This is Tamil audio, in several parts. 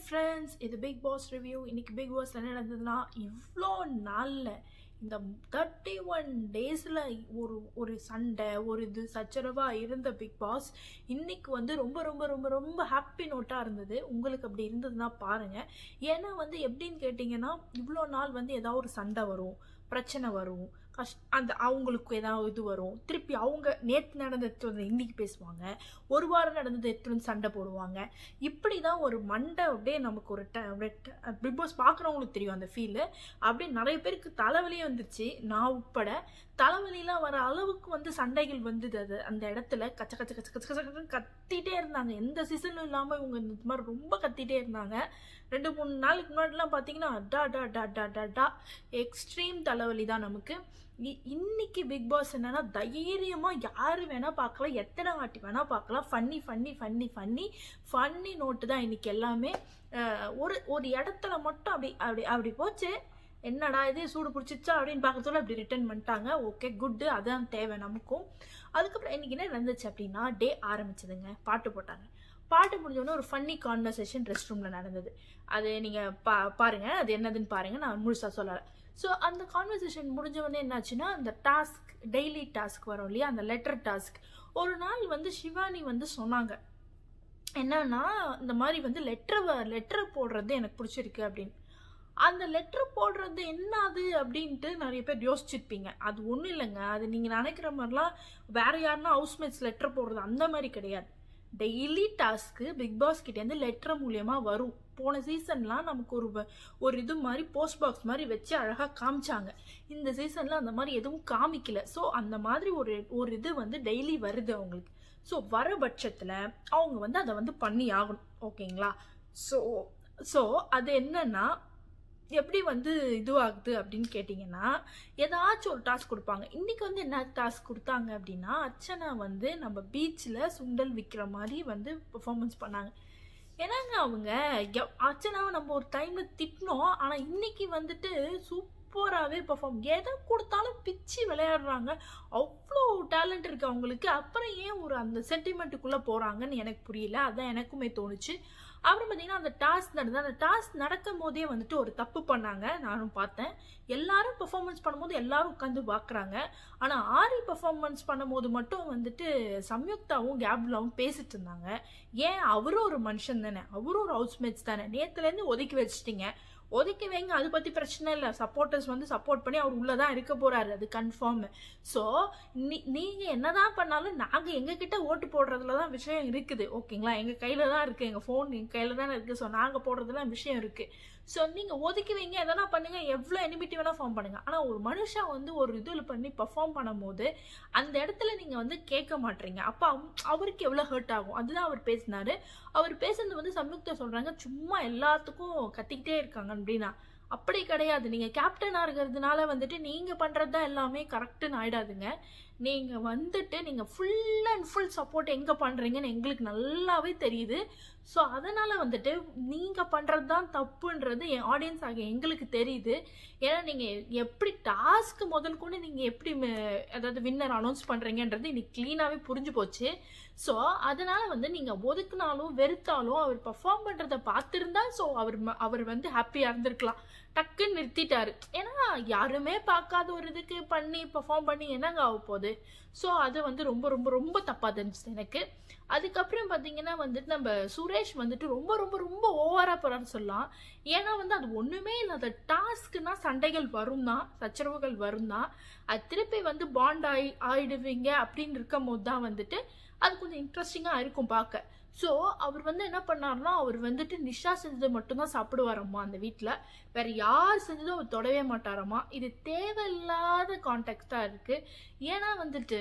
friends, இது பிக் பாஸ் ரிவ்யூ. இன்னைக்கு பிக் பாஸ் என்ன நடந்ததுன்னா, இவ்வளோ நாளில் இந்த 31 டேஸில் ஒரு சண்டை ஒரு இது சச்சரவாக இருந்த பிக் பாஸ் இன்னைக்கு வந்து ரொம்ப ரொம்ப ரொம்ப ரொம்ப ஹாப்பி நோட்டாக இருந்தது. உங்களுக்கு அப்படி இருந்ததுன்னா பாருங்கள். ஏன்னா வந்து எப்படின்னு கேட்டிங்கன்னா, இவ்வளோ நாள் வந்து ஏதாவது ஒரு சண்டை வரும், பிரச்சனை வரும், அந்த அவங்களுக்கு ஏதாவது இது வரும், திருப்பி அவங்க நேற்று நடந்தது வந்து இன்னைக்கு பேசுவாங்க, ஒரு வாரம் நடந்தது எடுத்து சண்டை போடுவாங்க. இப்படி தான் ஒரு மண்டை அப்படியே நமக்கு ஒரு பிக் பாஸ் பார்க்குறவங்களுக்கு தெரியும் அந்த ஃபீலு. அப்படியே நிறைய பேருக்கு தலைவலியே வந்துருச்சு, நான் உட்பட. தலைவலிலாம் வர அளவுக்கு வந்து சண்டைகள் வந்தது. அது அந்த இடத்துல கச்ச கச்ச கச்ச கச்ச கச்ச கத்திட்டே இருந்தாங்க. எந்த சீசனும் இல்லாமல் இவங்க இந்த மாதிரி ரொம்ப கத்திட்டே இருந்தாங்க. 2-3 நாளுக்கு முன்னாடிலாம் பார்த்தீங்கன்னா டா டா டா டா டா டா எக்ஸ்ட்ரீம் தலைவலி தான் நமக்கு. இன்னைக்கு பிக் பாஸ் என்னன்னா, தைரியமா யாரு வேணா பார்க்கலாம், எத்தனை வாட்டி வேணா பார்க்கலாம். Funny funny funny funny funny note தான் இன்னைக்கு எல்லாமே. ஒரு இடத்துல மட்டும் அப்படி அப்படி அப்படி போச்சு. என்னடா இது சூடு பிடிச்சிச்சா அப்படின்னு பார்க்கறதுல அப்படி ரிட்டர்ன் பண்ணிட்டாங்க. ஓகே, குட்டு, அதான் தேவை நமக்கும். அதுக்கப்புறம் இன்னைக்கு என்ன நடந்துச்சு அப்படின்னா, டே ஆரம்பிச்சதுங்க, பாட்டு போட்டாங்க. பாட்டு முடிஞ்சோடனே ஒரு ஃபன்னி கான்வர்சேஷன் ரெஸ்ட் ரூமில் நடந்தது. அது நீங்கள் பாருங்க, அது என்னதுன்னு பாருங்க, நான் முழுசாக சொல்லலை. ஸோ அந்த கான்வர்சேஷன் முடிஞ்சவொடனே என்னாச்சுன்னா, அந்த டாஸ்க், டெய்லி டாஸ்க் வரும் இல்லையா, அந்த லெட்டர் டாஸ்க். ஒரு நாள் வந்து சிவானி வந்து சொன்னாங்க என்னன்னா, இந்த மாதிரி வந்து லெட்டர் போடுறது எனக்கு பிடிச்சிருக்கு அப்படின்னு. அந்த லெட்டர் போடுறது என்னது அப்படின்ட்டு நிறைய பேர் யோசிச்சிருப்பீங்க. அது ஒன்றும் இல்லைங்க, அது நீங்கள் நினைக்கிற மாதிரிலாம் வேற யாருன்னா ஹவுஸ்மேட்ஸ் லெட்டர் போடுறது அந்த மாதிரி கிடையாது. டெய்லி டாஸ்க்கு பிக் பாஸ் கிட்டேருந்து லெட்டர் மூலியமாக வரும். போன சீசன்லாம் நமக்கு ஒரு இது மாதிரி போஸ்ட் பாக்ஸ் மாதிரி வச்சு அழகாக காமிச்சாங்க. இந்த சீசனில் அந்த மாதிரி எதுவும் காமிக்கல. ஸோ அந்த மாதிரி ஒரு இது வந்து டெய்லி வருது அவங்களுக்கு. ஸோ வர பட்சத்தில் அவங்க வந்து அதை வந்து பண்ணி ஆகணும். ஓகேங்களா? ஸோ அது என்னன்னா, எப்படி வந்து இதுவாகுது அப்படின்னு கேட்டிங்கன்னா, ஏதாச்சும் ஒரு டாஸ்க் கொடுப்பாங்க. இன்றைக்கி வந்து என்ன டாஸ்க் கொடுத்தாங்க அப்படின்னா, அர்ச்சனா வந்து நம்ம பீச்சில் சுண்டல் விற்கிற மாதிரி வந்து பெர்ஃபார்மன்ஸ் பண்ணாங்க. ஏன்னாங்க அவங்க அர்ச்சனாவை நம்ம ஒரு டைமில் திட்டினோம், ஆனால் இன்னைக்கு வந்துட்டு சூப்பராகவே பெர்ஃபார்ம், எதை கொடுத்தாலும் பிச்சு விளையாடுறாங்க. அவ்வளோ டேலண்ட் இருக்குது அவங்களுக்கு. அப்புறம் ஏன் ஒரு அந்த சென்டிமெண்ட்டுக்குள்ளே போகிறாங்கன்னு எனக்கு புரியல. அதான் எனக்குமே தோணுச்சு. அப்புறம் பார்த்தீங்கன்னா, அந்த டாஸ்க் நடக்கும் போதே வந்துட்டு ஒரு தப்பு பண்ணாங்க, நானும் பார்த்தேன். எல்லாரும் பெர்ஃபார்மன்ஸ் பண்ணும்போது எல்லாரும் உட்காந்து பார்க்குறாங்க. ஆனால் ஆரி பெர்ஃபார்மன்ஸ் பண்ணும்போது மட்டும் வந்துட்டு சம்யுக்தாவும் கேப்லாவும் பேசிட்டு இருந்தாங்க. ஏன், அவரும் ஒரு மனுஷன் தானே, அவரும் ஒரு ஹவுஸ்மேட்ஸ் தானே. நேற்றுலேருந்து ஒதுக்கி வச்சுட்டீங்க, ஒதுக்கி வைங்க, அது பற்றி பிரச்சனை இல்லை. சப்போர்ட்டர்ஸ் வந்து சப்போர்ட் பண்ணி அவர் உள்ளே தான் இருக்க போகிறாரு, அது கன்ஃபார்ம். ஸோ நீங்கள் என்ன தான் பண்ணாலும் நாங்கள் எங்ககிட்ட ஓட்டு போடுறதுல தான் விஷயம் இருக்குது. ஓகேங்களா? எங்கள் கையில் தான் இருக்குது, எங்கள் ஃபோன் எங்கள் கையில் தானே இருக்குது. ஸோ நாங்கள் போடுறதுலாம் விஷயம் இருக்குது. ஸோ நீங்கள் ஒதுக்கி வைங்க, எதனா பண்ணுங்கள், எவ்வளோ எனிமிட்டி வேணால் ஃபார்ம் பண்ணுங்கள். ஆனால் ஒரு மனுஷன் வந்து ஒரு இதில் பண்ணி பர்ஃபார்ம் பண்ணும் போது அந்த இடத்துல நீங்கள் வந்து கேட்க மாட்டீங்க. அப்போ அவருக்கு எவ்வளோ ஹர்ட் ஆகும். அதுதான் அவர் பேசினார். அவர் பேசுனது வந்து சம்யுக்தா சொல்கிறாங்க, சும்மா எல்லாத்துக்கும் கத்திக்கிட்டே இருக்காங்க அப்படின்னா. அப்படி கிடையாது. நீங்கள் கேப்டனாக இருக்கிறதுனால வந்துட்டு நீங்கள் பண்ணுறது தான் எல்லாமே கரெக்டுன்னு ஆகிடாதுங்க. நீங்கள் வந்துட்டு நீங்கள் ஃபுல் அண்ட் ஃபுல் சப்போர்ட் எங்கே பண்ணுறீங்கன்னு எங்களுக்கு நல்லாவே தெரியுது. ஸோ அதனால் வந்துட்டு நீங்கள் பண்ணுறது தான் தப்புன்றது என் ஆடியன்ஸ் ஆகிய எங்களுக்கு தெரியுது. ஏன்னா நீங்கள் எப்படி டாஸ்க்கு முதல் கொண்டு நீங்கள் எப்படி அதாவது வின்னர் அனௌன்ஸ் பண்ணுறீங்கன்றது இன்னைக்கு க்ளீனாகவே புரிஞ்சு போச்சு. ஸோ அதனால் வந்து நீங்கள் ஒதுக்குனாலும் வெறுத்தாலும் அவர் பர்ஃபார்ம் பண்ணுறதை பார்த்துருந்தா ஸோ அவர் வந்து ஹாப்பியாக இருந்திருக்கலாம். டக்குன்னு நிறுத்திட்டாரு. ஏன்னா யாருமே பார்க்காத ஒரு இதுக்கு பண்ணி பர்ஃபார்ம் பண்ணி என்னங்க ஆக போகுது. ஸோ அது வந்து ரொம்ப ரொம்ப ரொம்ப தப்பாக தெரிஞ்சிச்சு எனக்கு. அதுக்கப்புறம் பார்த்தீங்கன்னா வந்துட்டு நம்ம சுரேஷ் வந்துட்டு ரொம்ப ரொம்ப ரொம்ப ஓவராக போகிறான்னு சொல்லலாம். ஏன்னா வந்து அது ஒன்றுமே இல்லாத டாஸ்க்குனா சண்டைகள் வரும் தான், சச்சரவுகள் வரும் தான். அது திருப்பி வந்து பாண்ட் ஆயிடுவீங்க அப்படின்னு இருக்கும் போது தான் வந்துட்டு அது கொஞ்சம் இன்ட்ரெஸ்டிங்காக இருக்கும் பார்க்க. ஸோ அவர் வந்து என்ன பண்ணார்னா, அவர் வந்துட்டு நிஷா செஞ்சதை மட்டும்தான் சாப்பிடுவாரம்மா அந்த வீட்டில். வேற யார் செஞ்சதும் அவர் தொடவே மாட்டாரம்மா. இது தேவையில்லாத கான்டெக்ஸ்டாக இருக்குது. ஏன்னா வந்துட்டு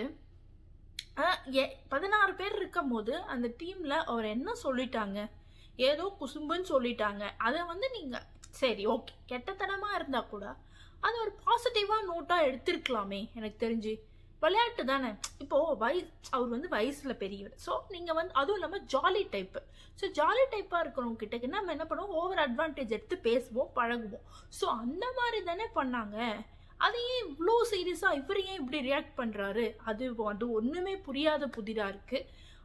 16 பேர் இருக்கும் போது அந்த டீமில் அவர் என்ன சொல்லிட்டாங்க, ஏதோ குசும்புன்னு சொல்லிட்டாங்க. அதை வந்து நீங்கள் சரி ஓகே கெட்டத்தனமாக இருந்தால் கூட அது ஒரு பாசிட்டிவாக நோட்டாக எடுத்திருக்கலாமே. எனக்கு தெரிஞ்சு விளையாட்டு தானே. இப்போது அவர் வந்து வயசில் பெரியவர். ஸோ நீங்கள் வந்து அதுவும் இல்லாமல் ஜாலி டைப்பு. ஸோ ஜாலி டைப்பாக இருக்கிறவங்க கிட்டக்கு நம்ம என்ன பண்ணுவோம், ஓவர் அட்வான்டேஜ் எடுத்து பேசுவோம், பழகுவோம். ஸோ அந்த மாதிரி தானே பண்ணாங்க. அதையே இவ்வளோ சீரியஸாக இவர் ஏன் இப்படி ரியாக்ட் பண்ணுறாரு, அது ஒன்றுமே புரியாத புதிராக இருக்குது.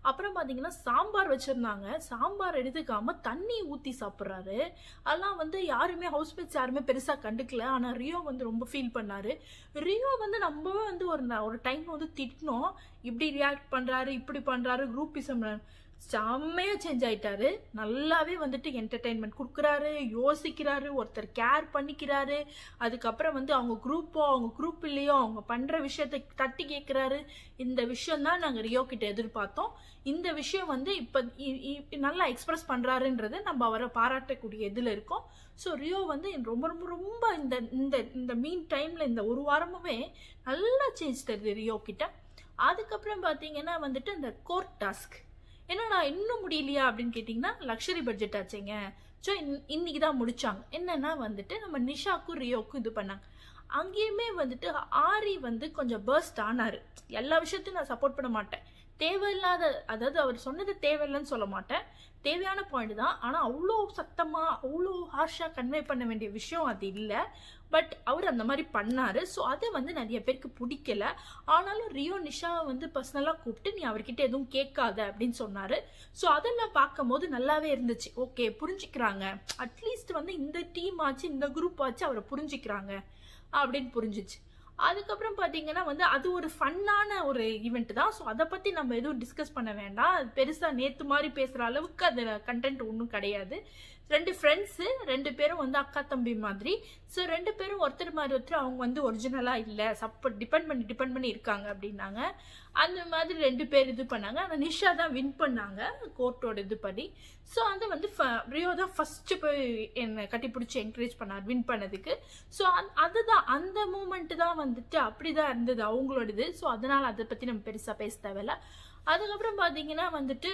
அப்புறம் பார்த்தீங்கன்னா சாம்பார் வச்சுருந்தாங்க, சாம்பார் எடுத்துக்காம தண்ணி ஊற்றி சாப்பிட்றாரு. அதெல்லாம் வந்து யாருமே ஹவுஸ்மேட்ஸ் யாருமே பெருசாக கண்டுக்கல. ஆனால் ரியோ வந்து ரொம்ப ஃபீல் பண்ணார். ரியோ வந்து நம்மவே வந்து ஒரு டைம் வந்து திட்டினோம், இப்படி ரியாக்ட் பண்ணுறாரு, இப்படி பண்ணுறாரு, குரூப்பிசம் செம்மையாக சேஞ்ச் ஆயிட்டாரு. நல்லாவே வந்துட்டு என்டர்டெயின்மெண்ட் கொடுக்குறாரு, யோசிக்கிறாரு, ஒருத்தர் கேர் பண்ணிக்கிறாரு. அதுக்கப்புறம் வந்து அவங்க குரூப்போ அவங்க குரூப் இல்லையோ அவங்க பண்ணுற விஷயத்தை தட்டி கேட்குறாரு. இந்த விஷயம் தான் நாங்கள் ரியோ கிட்ட எதிர்பார்த்தோம். இந்த விஷயம் வந்து இப்போ நல்லா எக்ஸ்பிரஸ் பண்ணுறாருன்றது நம்ம அவரை பாராட்டக்கூடிய இதில் இருக்கோம். ஸோ ரியோ வந்து ரொம்ப ரொம்ப ரொம்ப இந்த இந்த இந்த மீன் டைமில் இந்த ஒரு வாரமாகவே நல்லா சேஞ்ச் தருது ரியோ கிட்ட. அதுக்கப்புறம் பார்த்தீங்கன்னா வந்துட்டு இந்த கோர்ட் டாஸ்க் என்னன்னா இன்னும் முடியலையா அப்படின்னு கேட்டிங்கன்னா, லக்ஸரி பட்ஜெட் ஆச்சுங்க. ஸோ இன்னைக்கு தான் முடிச்சாங்க. என்னன்னா வந்துட்டு நம்ம நிஷாக்கும் ரியோக்கும் இது பண்ணாங்க. அங்கேயுமே வந்துட்டு ஆரி வந்து கொஞ்சம் பர்ஸ்ட் ஆனாரு. எல்லா விஷயத்தையும் நான் சப்போர்ட் பண்ண மாட்டேன், தேவையில்லாத, அதாவது அவர் சொன்னது தேவையில்லைன்னு சொல்ல மாட்டேன், தேவையான பாயிண்ட் தான். ஆனால் அவ்வளோ சத்தமாக அவ்வளோ ஹார்ஷாக கன்வே பண்ண வேண்டிய விஷயம் அது இல்லை. பட் அவர் அந்த மாதிரி பண்ணார். ஸோ அது வந்து நிறைய பேருக்கு பிடிக்கல. ஆனாலும் ரியோ நிஷாவை வந்து பர்சனலாக கூப்பிட்டு நீ அவர்கிட்ட எதுவும் கேட்காத அப்படின்னு சொன்னார். ஸோ அதெல்லாம் பார்க்கும் போது நல்லாவே இருந்துச்சு. ஓகே, புரிஞ்சுக்கிறாங்க, அட்லீஸ்ட் வந்து இந்த டீம் ஆச்சு இந்த குரூப் ஆச்சு அவரை புரிஞ்சுக்கிறாங்க அப்படின்னு புரிஞ்சிச்சு. அதுக்கப்புறம் பார்த்தீங்கன்னா வந்து அது ஒரு ஃபன்னான ஒரு ஈவெண்ட் தான். ஸோ அதை பற்றி நம்ம எதுவும் டிஸ்கஸ் பண்ண வேண்டாம். அது பெருசாக நேற்று மாதிரி பேசுகிற அளவுக்கு அதில் கண்டென்ட் ஒன்றும் கிடையாது. 2 ஃப்ரெண்ட்ஸு, 2 பேரும் வந்து அக்கா தம்பி மாதிரி. ஸோ 2 பேரும் ஒருத்தர் மாதிரி ஒருத்தர் அவங்க வந்து ஒரிஜினலாக இல்லை, டிபெண்ட் பண்ணி இருக்காங்க அப்படின்னாங்க. அந்த மாதிரி 2 பேர் இது பண்ணாங்க. ஆனால் நிஷா தான் வின் பண்ணாங்க கோர்ட்டோட இது படி. ஸோ அது வந்து ரியோ தான் ஃபஸ்ட்டு போய் என்னை கட்டிப்பிடிச்சி என்கரேஜ் பண்ணார் வின் பண்ணதுக்கு. ஸோ அதுதான் அந்த மூமெண்ட்டு தான் வந்துட்டு அப்படி தான் இருந்தது அவங்களோடது. ஸோ அதனால் அதை பற்றி நம்ம பெருசாக பேச தேவையில்ல. அதுக்கப்புறம் பார்த்தீங்கன்னா வந்துட்டு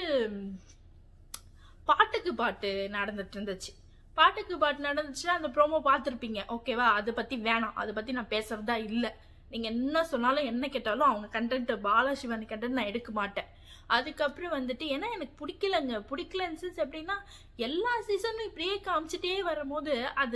பாட்டுக்கு பாட்டு நடந்துட்டு இருந்துச்சு. பாட்டுக்கு பாட்டு நடந்துச்சுன்னா அந்த ப்ரோமோ பார்த்துருப்பீங்க, ஓகேவா? அதை பற்றி வேணாம், அதை பற்றி நான் பேசுறதா இல்லை. நீங்கள் என்ன சொன்னாலும் என்ன கேட்டாலும் அவங்க கண்டென்ட் பாலாசிவானி கண்டென்ட் நான் எடுக்க மாட்டேன். அதுக்கப்புறம் வந்துட்டு ஏன்னா எனக்கு பிடிக்கலன்னு எப்படின்னா எல்லா சீசனும் இப்படியே காமிச்சிட்டே வரும்போது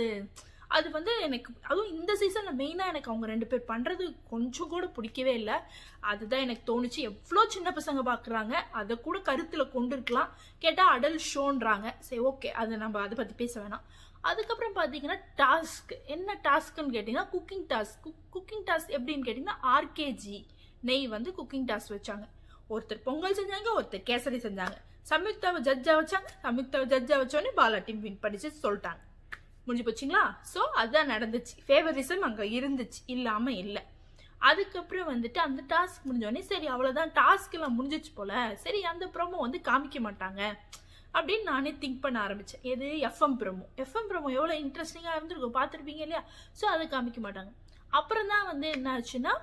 அது வந்து எனக்கு, அதுவும் இந்த சீசனில் மெயினாக எனக்கு அவங்க 2 பேர் பண்ணுறது கொஞ்சம் கூட பிடிக்கவே இல்லை. அதுதான் எனக்கு தோணுச்சு. எவ்வளோ சின்ன பசங்க பார்க்குறாங்க, அதை கூட கருத்தில் கொண்டு இருக்கலாம். கேட்டால் அடல்ட் ஷோன்றாங்க. சரி, ஓகே, அதை நம்ம அதை பற்றி பேச வேணாம். அதுக்கப்புறம் பார்த்தீங்கன்னா டாஸ்க் என்ன டாஸ்க்குன்னு கேட்டிங்கன்னா குக்கிங் டாஸ்க். குக்கிங் டாஸ்க் எப்படின்னு கேட்டிங்கன்னா ஆர்கேஜி நெய் வந்து குக்கிங் டாஸ்க் வச்சாங்க. ஒருத்தர் பொங்கல் செஞ்சாங்க, ஒருத்தர் கேசரி செஞ்சாங்க. சம்யுக்தாவை ஜட்ஜா வச்சாங்க. சம்யுக்தாவை ஜட்ஜா வச்சோடனே பாலா டீம் வின் பண்ணிச்சு சொல்லிட்டாங்க. முடிஞ்சு போச்சுங்களா? ஸோ அதுதான் நடந்துச்சு. ஃபேவரிசம் அங்கே இருந்துச்சு, இல்லாமல் இல்லை. அதுக்கப்புறம் வந்துட்டு அந்த டாஸ்க் முடிஞ்சோடனே சரி அவ்வளோதான், டாஸ்க் எல்லாம் முடிஞ்சிச்சு போல, சரி அந்த ப்ரோமோ வந்து காமிக்க மாட்டாங்க அப்படின்னு நானே திங்க் பண்ண ஆரம்பித்தேன். எது? எஃப்எம் ப்ரோமோ எவ்வளோ இன்ட்ரெஸ்டிங்காக இருந்திருக்கும், பார்த்துருப்பீங்க இல்லையா? ஸோ அதை காமிக்க மாட்டாங்க. அப்புறம் தான் வந்து என்ன ஆச்சுன்னா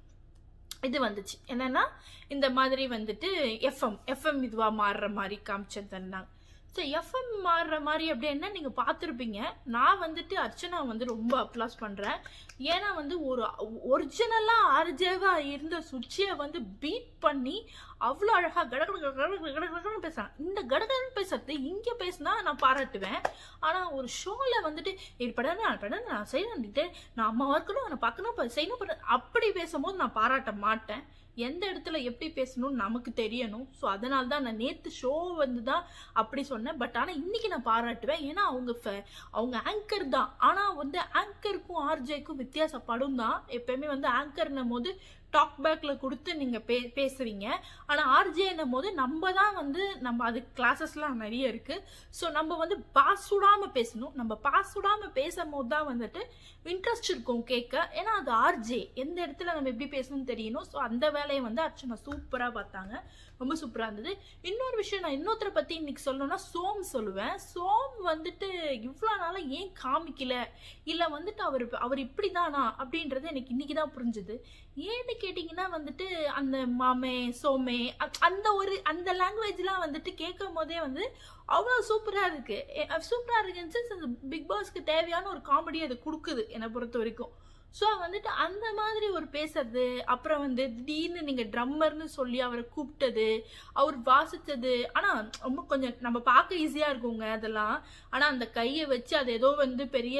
இது வந்துச்சு, என்னன்னா இந்த மாதிரி வந்துட்டு எஃப்எம் இதுவாக மாறுற மாதிரி காமிச்சு தந்தாங்க. ஸோ எஃப்எம் மாறுற மாதிரி அப்படின்னா நீங்கள் பார்த்துருப்பீங்க. நான் வந்துட்டு அர்ச்சனா வந்து ரொம்ப அப்ளாஸ் பண்ணுறேன். ஏன்னா வந்து ஒரு ஒரிஜினலாக ஆர்ஜேவாக இருந்த சுச்சியை வந்து பீட் பண்ணி அவ்வளோ அழகாக கடகடன்னு பேசுகிறான். இந்த கடகடன்னு பேசுறது இங்கே பேசினா நான் பாராட்டுவேன். ஆனால் ஒரு ஷோவில் வந்துட்டு நான் செய்யணும், நான் அம்மாவாக இருக்கணும், நான் பார்க்கணும், செய்யணும், அப்படி பேசும்போது நான் பாராட்ட மாட்டேன். எந்த இடத்துல எப்படி பேசணும்னு நமக்கு தெரியணும். ஸோ அதனால தான் நான் நேற்று ஷோ வந்து தான் அப்படி சொன்னேன். பட் ஆனால் இன்னைக்கு நான் பாராட்டுவேன். ஏன்னா அவங்க ஆங்கர் தான். ஆனால் வந்து ஆங்கருக்கும் ஆர்ஜேக்கும் வித்தியாசப்படும் தான். எப்பயுமே வந்து ஆங்கர்னும் போது டாக் பேக்ல கொடுத்து நீங்கள் பேசுவீங்க. ஆனால் ஆர்ஜேன்னும் போது நம்ம தான் வந்து நம்ம அது கிளாஸஸ்லாம் நிறைய இருக்குது. ஸோ நம்ம வந்து பாஸ் விடாமல் பேசணும். நம்ம பாஸ் விடாமல் பேசும்போது தான் வந்துட்டு இன்ட்ரெஸ்ட் இருக்கும் கேட்க. ஏன்னா அது ஆர்ஜே, எந்த இடத்துல நம்ம எப்படி பேசணும்னு தெரியணும். ஸோ அந்த வேலையை வந்து அர்ச்சனா சூப்பராக பார்த்தாங்க, ரொம்ப சூப்பராக இருந்தது. இன்னொரு விஷயம், நான் இன்னொருத்தரை பற்றி இன்னைக்கு சொல்லணும்னா சோம் சொல்லுவேன். சோம் வந்துட்டு இவ்வளோ நாளாக ஏன் காமிக்கல, இல்லை வந்துட்டு அவர் இப்படி தானா அப்படின்றது எனக்கு இன்னைக்கு தான் புரிஞ்சுது. ஏன்னு கேட்டிங்கன்னா வந்துட்டு அந்த மாமே சோமே அந்த லாங்குவேஜ்லாம் வந்துட்டு கேட்கும் போதே வந்து அவ்வளோ சூப்பராக இருக்குன்னு அந்த பிக் பாஸ்க்கு தேவையான ஒரு காமெடி அது கொடுக்குது என்னை பொறுத்த வரைக்கும். ஸோ வந்துட்டு அந்த மாதிரி ஒரு பேசுறது, அப்புறம் வந்து திடீர்னு நீங்கள் ட்ரம்மர்னு சொல்லி அவரை கூப்பிட்டது, அவர் வாசித்தது, ஆனால் ரொம்ப கொஞ்சம் நம்ம பார்க்க ஈஸியாக இருக்குங்க அதெல்லாம். ஆனால் அந்த கையை வச்சு அது ஏதோ வந்து பெரிய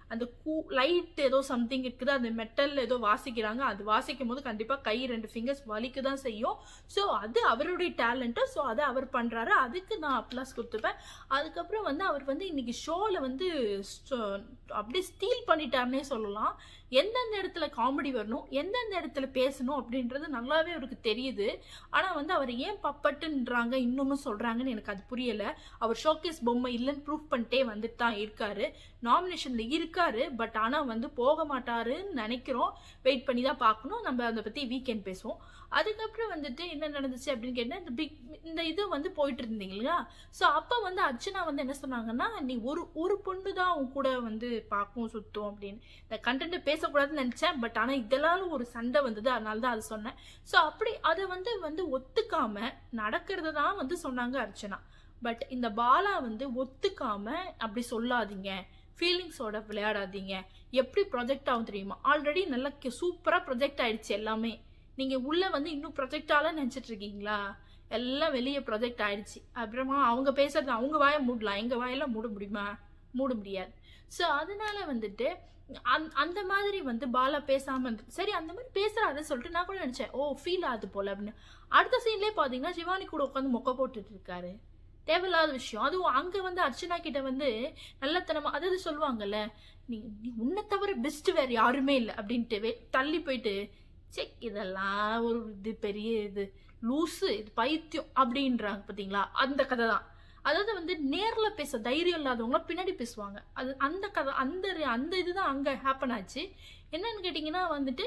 அந்த லைட் ஏதோ சம்திங் இருக்குது, அந்த மெட்டல் ஏதோ வாசிக்கிறாங்க. அது வாசிக்கும் போது கண்டிப்பா கை 2 ஃபிங்கர்ஸ் வலிக்கு தான் செய்யும். ஸோ அது அவருடைய டேலண்ட். ஸோ அதை அவர் பண்றாரு, அதுக்கு நான் அப்ளாஸ் கொடுத்துப்பேன். அதுக்கப்புறம் வந்து அவர் வந்து இன்னைக்கு ஷோல வந்து அப்படியே ஸ்டீல் பண்ணிட்டாருன்னே சொல்லலாம். எந்தெந்த இடத்துல காமெடி வரணும், எந்தெந்த இடத்துல பேசணும் அப்படின்றது நல்லாவே அவருக்கு தெரியுது. ஆனா வந்து அவர் ஏன் பப்பட்டுன்றாங்க இன்னமும் சொல்றாங்கன்னு எனக்கு அது புரியல. அவர் ஷோகேஸ் பொம்மை இல்லைன்னு ப்ரூவ் பண்ணிட்டே வந்துட்டு தான் இருக்காரு. நாமினேஷன்ல இருக்காரு, பட் ஆனா வந்து போக மாட்டாருன்னு நினைக்கிறோம். வெயிட் பண்ணி தான் பார்க்கணும். நம்ம அதை பத்தி வீக்கெண்ட் பேசுவோம். அதுக்கப்புறம் வந்துட்டு என்ன நடந்துச்சு அப்படின்னு கேட்டா, இந்த இது வந்து போயிட்டு இருந்தீங்களா. ஸோ அப்போ வந்து அர்ச்சனா வந்து என்ன சொன்னாங்கன்னா, நீ ஒரு பொண்ணு தான் உன் கூட வந்து பார்க்கும் சுத்தம் அப்படின்னு. இந்த கண்டென்ட் பேசக்கூடாதுன்னு நினைச்சேன், பட் ஆனால் இதெல்லாம் ஒரு சண்டை வந்தது, அதனால தான் அதை சொன்னேன். ஸோ அப்படி அதை வந்து ஒத்துக்காம நடக்கிறத தான் வந்து சொன்னாங்க அர்ச்சனா. பட் இந்த பாலா வந்து ஒத்துக்காம அப்படி சொல்லாதீங்க, ஃபீலிங்ஸோட விளையாடாதீங்க. எப்படி ப்ரொஜெக்ட் ஆகும் தெரியுமா? ஆல்ரெடி நல்லா சூப்பராக ப்ரொஜெக்ட் ஆயிடுச்சு எல்லாமே. நீங்க உள்ள வந்து இன்னும் ப்ரொஜெக்டால நினைச்சிட்டு இருக்கீங்களா? எல்லாம் வெளியே ப்ரொஜெக்ட் ஆயிடுச்சு. அப்புறமா அவங்க பேசுறது அவங்க வாயை மூடலாம், எங்க வாயெல்லாம் மூட முடியுமா? மூட முடியாது. ஸோ அதனால வந்துட்டு அந்த மாதிரி வந்து பாலா பேசாம இருந்துட்டு, சரி அந்த மாதிரி பேசுறாரு சொல்லிட்டு நான் கூட நினைச்சேன், ஓ ஃபீல் ஆகுது போல அப்படின்னு. அடுத்த சீன்லேயே பாத்தீங்கன்னா சிவானி கூட உட்காந்து மொக்க போட்டுட்டு இருக்காரு. தேவையில்லாத விஷயம். அதுவும் அங்க வந்து அர்ச்சனா கிட்ட வந்து நல்லத்தனமா அதாவது சொல்லுவாங்கல்ல, நீ உன்னை தவிர பெஸ்ட் வேற யாருமே இல்லை அப்படின்ட்டு தள்ளி போயிட்டு, செக் இதெல்லாம் ஒரு இது பெரிய இது லூசு, இது பைத்தியம் அப்படின்றாங்க பாத்தீங்களா? அந்த கதை தான். அதாவது வந்து நேர்ல பேச தைரியம் இல்லாதவங்க பின்னாடி பேசுவாங்க. அது அந்த கதை, அந்த இதுதான் அங்க ஹேப்பன் ஆச்சு. என்னன்னு கேட்டீங்கன்னா வந்துட்டு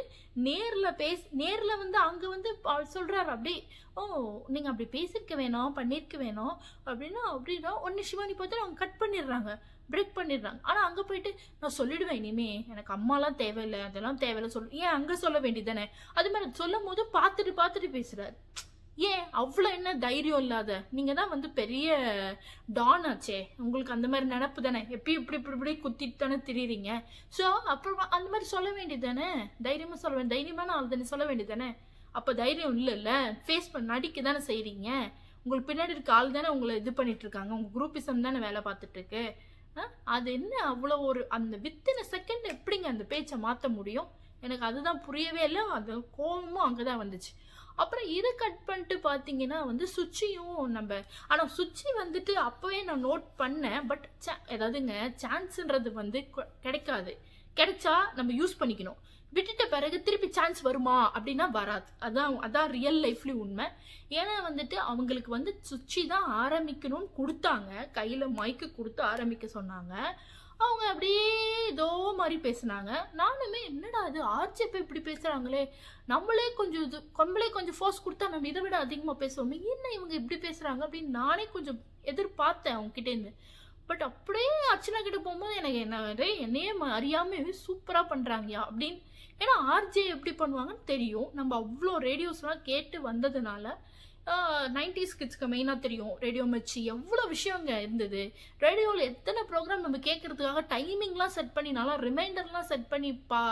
நேர்ல வந்து அங்க வந்து சொல்றாரு அப்படி, ஓ நீங்க அப்படி பேசிருக்க வேணும், பண்ணிருக்க வேணும் அப்படின்னா ஒன்னு சிவானி பார்த்து அவங்க கட் பண்ணிடுறாங்க, பிரேக் பண்ணிடுறாங்க. ஆனா அங்க போயிட்டு நான் சொல்லிடுவேன், இனிமே எனக்கு அம்மாலாம் தேவையில்லை, அதெல்லாம் தேவையில்லை சொல்லு. ஏன் அங்க சொல்ல வேண்டியதானே? அது மாதிரி சொல்லும் போது பார்த்துட்டு பேசுறாரு. ஏன் அவ்வளோ என்ன தைரியம் இல்லாத? நீங்க தான் வந்து பெரிய டான் ஆச்சே, உங்களுக்கு அந்த மாதிரி நினப்பு தானே, எப்பயும் இப்படி குத்திட்டு தானே திரிறீங்க. ஸோ அப்புறம் அந்த மாதிரி சொல்ல வேண்டியது தானே, தைரியமா சொல்ல வேண்டிய, தைரியமான ஆள் தானே சொல்ல வேண்டியது தானே. அப்போ தைரியம் இல்லைல்ல, ஃபேஸ் பண்ண நடிக்க தானே செய்றீங்க. உங்களுக்கு பின்னாடி இருக்க ஆள் தானே உங்களை இது பண்ணிட்டு இருக்காங்க, உங்க குரூப்பிசம் தானே வேலை பார்த்துட்டு இருக்கு. அது என்ன அவ்வளோ ஒரு அந்த வித்தின் செகண்ட் எப்படிங்க அந்த பேச்சை மாற்ற முடியும்? எனக்கு அதுதான் புரியவே இல்லை. அது கோபமும் அங்கதான் வந்துச்சு. அப்புறம் இதை கட் பண்ணிட்டு பார்த்தீங்கன்னா வந்து சுச்சியும் நம்ம, ஆனால் சுச்சி வந்துட்டு அப்போவே நான் நோட் பண்ணேன். பட் ஏதாவதுங்க சான்ஸ்ன்றது வந்து கிடைக்காது. கிடைச்சா நம்ம யூஸ் பண்ணிக்கணும். விட்டுட்ட பிறகு திருப்பி சான்ஸ் வருமா அப்படின்னா வராது. அதான் ரியல் லைஃப்லயும் உண்மை. ஏன்னா வந்துட்டு அவங்களுக்கு வந்து சுச்சி தான் ஆரம்பிக்கணும்னு கொடுத்தாங்க, கையில மைக்கு கொடுத்து ஆரம்பிக்க சொன்னாங்க. அவங்க அப்படியே ஏதோ மாதிரி பேசினாங்க. நானுமே என்னடா அது ஆர்ஜிப்ப இப்படி பேசுறாங்களே, நம்மளே கொஞ்சம் ஃபோர்ஸ் கொடுத்தா நம்ம இதை விட அதிகமா பேசுவோமே, என்ன இவங்க இப்படி பேசுறாங்க அப்படின்னு நானே கொஞ்சம் எதிர்பார்த்தேன் அவங்க கிட்ட இருந்து. பட் அப்படியே அர்ச்சனா கிட்ட போகும்போது எனக்கு என்னையே அறியாம சூப்பரா பண்றாங்கயா அப்படின்னு. ஏன்னா ஆர்ஜே எப்படி பண்ணுவாங்கன்னு தெரியும், நம்ம அவ்வளோ ரேடியோஸ்லாம் கேட்டு வந்ததுனால 90s கிட்ஸ்க்கு மெயினாக தெரியும். ரேடியோ மச்சி எவ்வளோ விஷயங்க இருந்தது. ரேடியோவில் எத்தனை ப்ரோக்ராம் நம்ம கேட்கறதுக்காக டைமிங்லாம் செட் பண்ணி நல்லா ரிமைண்டர்லாம் செட் பண்ணி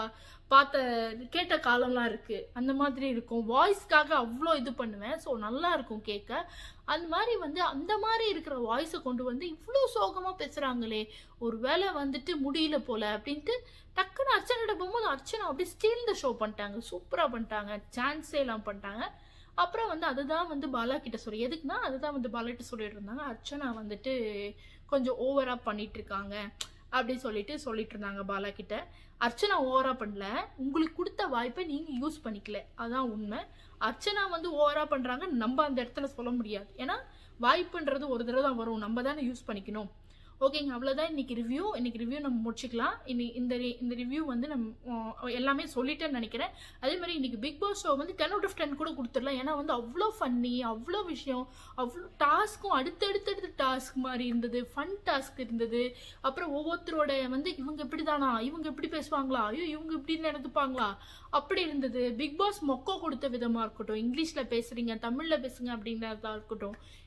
கேட்ட காலம்லாம் இருக்குது. அந்த மாதிரி இருக்கும். வாய்ஸ்க்காக அவ்வளோ இது பண்ணுவேன். ஸோ நல்லா இருக்கும் கேட்க. அந்த மாதிரி வந்து அந்த மாதிரி இருக்கிற வாய்ஸை கொண்டு வந்து இவ்வளோ சோகமாக பேசுகிறாங்களே, ஒரு வேளை வந்துட்டு முடியல போல அப்படின்ட்டு டக்குன்னு அர்ச்சனாட்ட போகும்போது அர்ச்சனா அப்படியே ஸ்டீல் த ஷோ பண்ணிட்டாங்க, சூப்பராக பண்ணிட்டாங்க, சான்ஸே எல்லாம் பண்ணிட்டாங்க. அப்புறம் வந்து அதுதான் வந்து பாலா கிட்ட எதுக்குன்னா அதுதான் வந்து பாலா கிட்ட சொல்லிட்டு இருந்தாங்க, அர்ச்சனா வந்துட்டு கொஞ்சம் ஓவரா பண்ணிட்டு இருக்காங்க அப்படின்னு சொல்லிட்டு இருந்தாங்க பாலா கிட்ட. அர்ச்சனா ஓவரா பண்ணல, உங்களுக்கு கொடுத்த வாய்ப்பை நீங்க யூஸ் பண்ணிக்கல, அதான் உண்மை. அர்ச்சனா வந்து ஓவரா பண்றாங்க நம்ம அந்த இடத்துல சொல்ல முடியாது. ஏன்னா வாய்ப்புன்றது ஒரு தடவை தான் வரும், நம்ம தானே யூஸ் பண்ணிக்கணும். ஓகேங்க, அவ்வளோதான் இன்னைக்கு ரிவ்யூ நம்ம முடிச்சுக்கலாம். இந்த ரிவ்யூ வந்து நம்ம எல்லாமே சொல்லிட்டேன்னு நினைக்கிறேன். அதே மாதிரி இன்னைக்கு பிக் பாஸ் ஷோ வந்து 10 out of 10 கூட கொடுத்துடலாம். ஏன்னா வந்து அவ்வளோ ஃபன்னி, அவ்வளோ விஷயம், அவ்வளோ டாஸ்க்கும் அடுத்தடுத்து டாஸ்க் மாதிரி இருந்தது, ஃபன் டாஸ்க் இருந்தது. அப்புறம் ஒவ்வொருத்தரோட வந்து இவங்க இப்படி தானா, இவங்க இப்படி பேசுவாங்களா, ஐயோ இவங்க இப்படின்னு நடந்துப்பாங்களா அப்படி இருந்தது. பிக் பாஸ் மொக்கோ கொடுத்த விதமாக இருக்கட்டும், இங்கிலீஷில் பேசுறீங்க தமிழில் பேசுங்க அப்படின்றதா இருக்கட்டும்,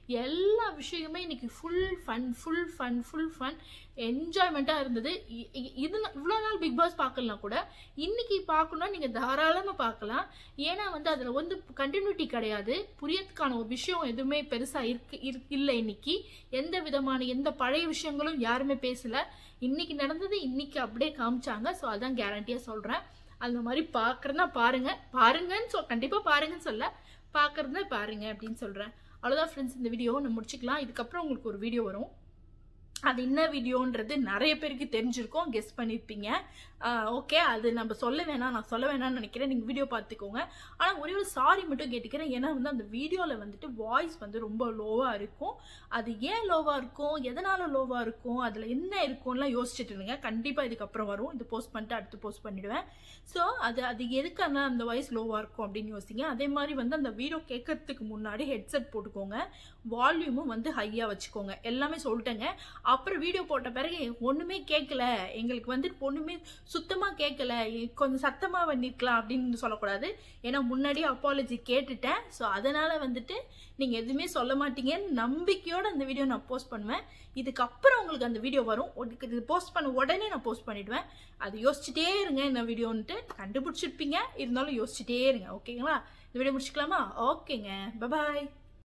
எல்லா விஷயமே இன்னைக்கு ஃபுல் ஃபன் என்ஜாய்மெண்ட்டாக இருந்தது. இது இவ்வளோ நாள் பிக் பாஸ் பார்க்கலாம் கூட இன்னைக்கு பார்க்கணும்னா நீங்கள் தாராளமாக பார்க்கலாம். ஏன்னா வந்து அதில் வந்து கண்டினியூட்டி கிடையாது, புரியறதுக்கான ஒரு விஷயம் எதுவுமே பெருசாக இல்லை. இன்னைக்கு எந்த விதமான எந்த பழைய விஷயங்களும் யாருமே பேசலை. இன்னைக்கு நடந்தது இன்னைக்கு அப்படியே காமிச்சாங்க. ஸோ அதான் கேரண்டியாக சொல்கிறேன். அந்த மாதிரி பார்க்குறதுனா பாருங்கன்னு கண்டிப்பாக பாருங்கன்னு சொல்ல, பார்க்குறதுனா பாருங்க அப்படின்னு சொல்கிறேன். அவ்வளோதான் ஃப்ரெண்ட்ஸ், இந்த வீடியோ நம்ம முடிச்சுக்கலாம். இதுக்கப்புறம் உங்களுக்கு ஒரு வீடியோ வரும். அது என்ன வீடியோன்றது நிறைய பேருக்கு தெரிஞ்சிருக்கும், கெஸ் பண்ணியிருப்பீங்க. ஓகே, அது நம்ம நான் சொல்ல வேணாம்னு நினைக்கிறேன். நீங்கள் வீடியோ பார்த்துக்கோங்க. ஆனால் ஒரே ஒரு சாரி மட்டும் கேட்டுக்கிறேன். ஏன்னா வந்து அந்த வீடியோவில் வந்துட்டு வாய்ஸ் வந்து ரொம்ப லோவாக இருக்கும். அது ஏன் லோவாக இருக்கும், எதனால் லோவாக இருக்கும், அதில் என்ன இருக்கும்லாம் யோசிச்சுட்டு இருங்க. கண்டிப்பாக இதுக்கப்புறம் வரும். இது போஸ்ட் பண்ணிட்டு அடுத்து போஸ்ட் பண்ணிவிடுவேன். ஸோ அது எதுக்கான அந்த வாய்ஸ் லோவாக இருக்கும் அப்படின்னு யோசிங்க. அதே மாதிரி வந்து அந்த வீடியோ கேட்கறதுக்கு முன்னாடி ஹெட்செட் போட்டுக்கோங்க, வால்யூமும் வந்து ஹையாக வச்சுக்கோங்க. எல்லாமே சொல்லிட்டேங்க. அப்புறம் வீடியோ போட்ட பிறகு ஒன்றுமே கேட்கல, எங்களுக்கு வந்துட்டு ஒன்றுமே சுத்தமாக கேட்கல, கொஞ்சம் சத்தமாக பண்ணிருக்கலாம் அப்படின்னு சொல்லக்கூடாது. ஏன்னா முன்னாடியே அப்பாலஜி கேட்டுட்டேன். ஸோ அதனால் வந்துட்டு நீங்கள் எதுவுமே சொல்ல மாட்டீங்கன்னு நம்பிக்கையோடு அந்த வீடியோ நான் போஸ்ட் பண்ணுவேன். இதுக்கப்புறம் உங்களுக்கு அந்த வீடியோ வரும். இது போஸ்ட் பண்ண உடனே நான் போஸ்ட் பண்ணிவிடுவேன். அது யோசிச்சுட்டே இருங்க, என்ன வீடியோன்ட்டு கண்டுபிடிச்சிருப்பீங்க. இருந்தாலும் யோசிச்சுட்டே இருங்க. ஓகேங்களா? இந்த வீடியோ முடிச்சுக்கலாமா? ஓகேங்க, பாய்.